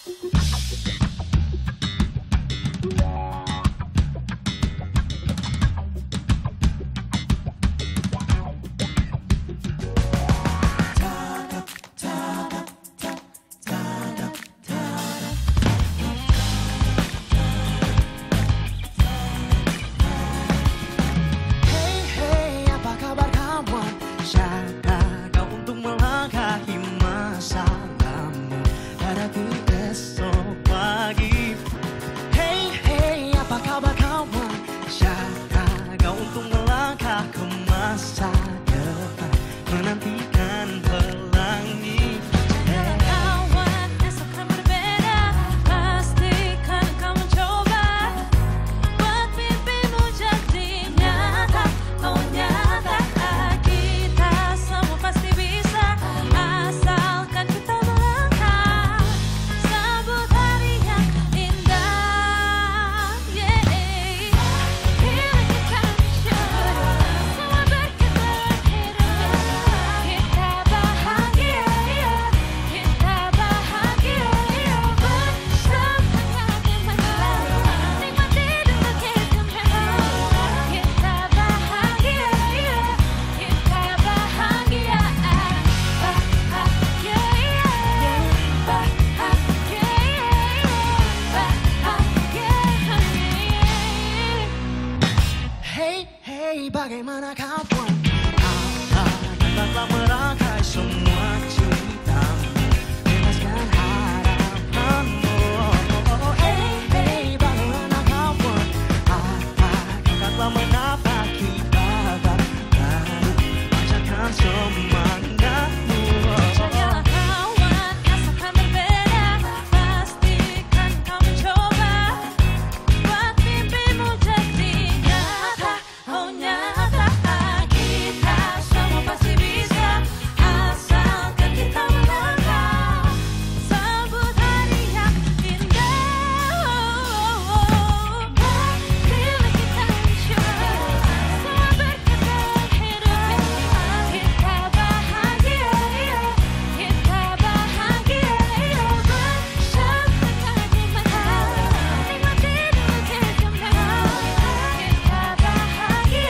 Bagaimana kau pun tetaplah merangkai semua ceritamu, bebaskan harapanmu. Hey, bagaimana kau pun tetaplah menapaki babak baru, panjatkan semangatmu. Janganlah kawan, asalkan berbeda, pastikan kau mencoba, buat mimpimu jadi nyata. Oh nyata, kita semua pasti bisa, asalkan kita melangkah, sambut hari yang indah. Bila kita mencoba, semua berkat hidup kita bahagia, kita bahagia bersama nikmati dulu kita bahagia, kita bahagia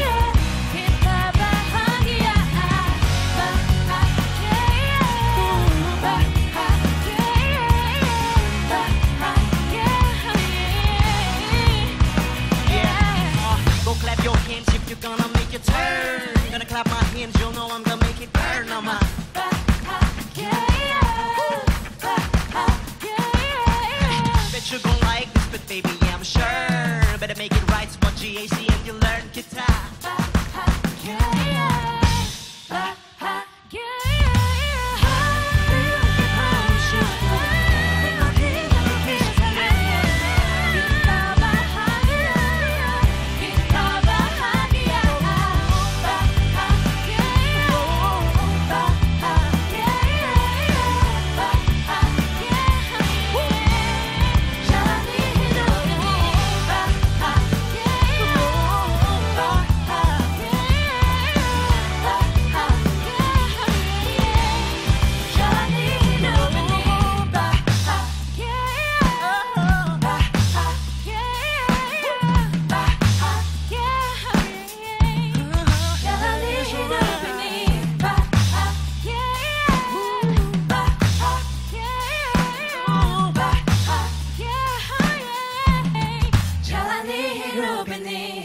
Go clap your hands if you're gonna make your turn. Gonna clap my hands, you'll know I'm gonna make it burn on my. Bet you're gonna like this, but baby, I'm sure. Better make it right, spot GAC and you learn guitar. Jalani hidup ini.